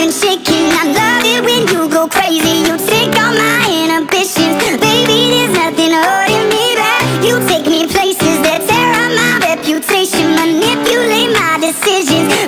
and shaking. I love it when you go crazy. You take all my inhibitions. Baby, there's nothing holding me back. You take me places that tear up my reputation, manipulate my decisions.